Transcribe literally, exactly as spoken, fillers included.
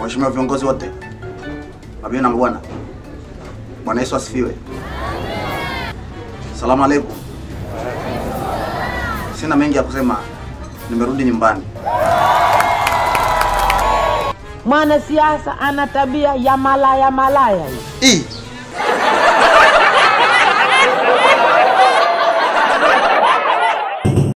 Waheshimiwa viongozi wote, mabibi na mabwana, Bwana Yesu asifiwe. Asalamu alaykum. Sina mengi ya kusema, nimerudi nyumbani. Mwana siasa ana tabia ya malaya malaya. Ii.